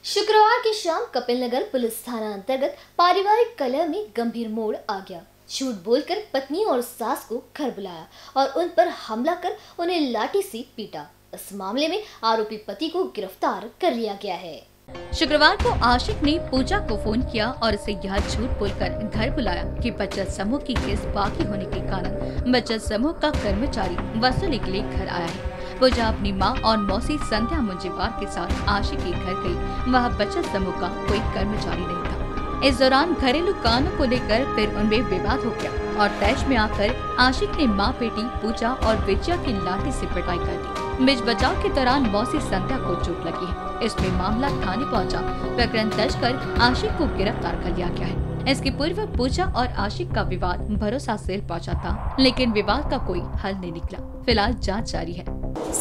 शुक्रवार की शाम कपिल नगर पुलिस थाना अंतर्गत पारिवारिक कलह में गंभीर मोड़ आ गया। झूठ बोलकर पत्नी और सास को घर बुलाया और उन पर हमला कर उन्हें लाठी से पीटा। इस मामले में आरोपी पति को गिरफ्तार कर लिया गया है। शुक्रवार को आशिक ने पूजा को फोन किया और उसे यह झूठ बोलकर घर बुलाया कि बचत समूह की किस्त बाकी होने के कारण बचत समूह का कर्मचारी वसूली के लिए घर आया है। पूजा अपनी मां और मौसी संध्या मुंजेवार के साथ आशिक के घर गई। वह बचत समूह का कोई कर्मचारी नहीं था। इस दौरान घरेलू कामों को लेकर फिर उनमें विवाद हो गया और तैश में आकर आशिक ने मां बेटी पूजा और विजया की लाठी से पिटाई कर दी। बीच बचाव के दौरान मौसी संध्या को चोट लगी है। इसमें मामला थाने पहुंचा। प्रकरण दर्ज कर आशिक को गिरफ्तार कर लिया गया है। इसके पूर्व पूजा और आशिक का विवाद भरोसा से पहुंचा था, लेकिन विवाद का कोई हल नहीं निकला। फिलहाल जांच जारी है।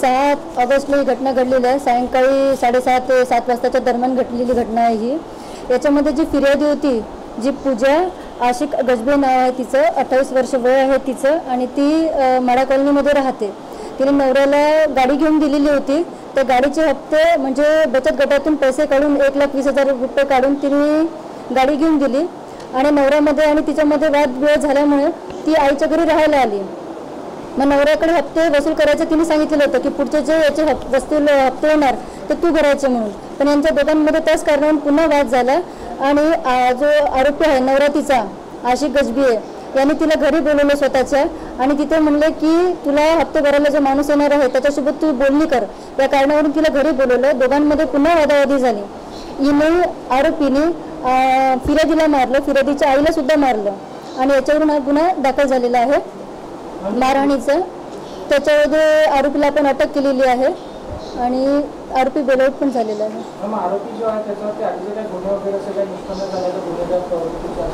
7 ऑगस्ट ही घटना घडलेली आहे। सायंकाळी 7:30 वाजताच्या दरम्यान घडलेली घटना आहे ही। याच्यामध्ये जी फिर्यादी होती, जी पूजा आशिक गजबे नाव आहे तिचं, 28 वर्ष वय आहे तिचं आणि ती माडा कॉलनीमध्ये राहते। तिने नवऱ्याला गाडी घेऊन दिलेली होती। त्या गाडीचे हप्ते म्हणजे बचत गटातून पैसे काढून 1,20,000 रुपये काढून तिने गाडी घेऊन दिली आणि नवऱ्यामध्ये आणि तिच्यामध्ये वादविवाद झाल्यामुळे ती आईच्या घरी राहायला आली। मग नवऱ्याकडे हप्ते वसूल करायचे तिने सांगितलेलं होतं की पुढचे जे याचे हप्ते येणार ते तू भरायचे म्हणून। पण यांच्या दोघांमध्ये त्याच कारणावरून पुन्हा वाद झाला आणि जो आरोपी आहे नवरा तिचा आशिक गजबी यांनी तिला घरी बोलवलं स्वतःच्या आणि तिथे म्हणले की तुला हप्ते भरायला जो माणूस येणार आहे त्याच्यासोबत तू बोलणी कर। या कारणावरून तिला घरी बोलवलं। दोघांमध्ये पुन्हा वादावादी झाली। हिने आरोपीने फिर्यादीला मारलं, फिर्यादीच्या आईला सुद्धा मारलं आणि याच्यावरून हा गुन्हा दाखल झालेला आहे मारहाणीचा। त्याच्यामध्ये आरोपीला आपण अटक केलेली आहे आणि आरोपी बेलआउट पण झालेला आहे। आरोपी जो आहे त्याच्यावरती आधीचे काही गुन्हे वगैरे सगळे निष्पन्न झालेले गुन्हेगार प्रवृत्तीचे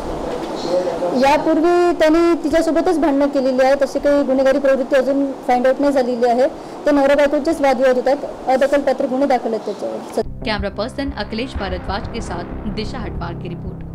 असतात। यापूर्वी त्यांनी तिच्यासोबतच भांडणं केलेली आहे। तशी काही गुन्हेगारी प्रवृत्ती अजून फाइंड आउट नाही झालेली आहे। ते नवरा बायकोचेच वादविवाद होतात। अदखलपात्र गुन्हे दाखल आहेत त्याच्यावर। कैमरा पर्सन अखिलेश भारद्वाज के साथ दिशा हटवार की रिपोर्ट।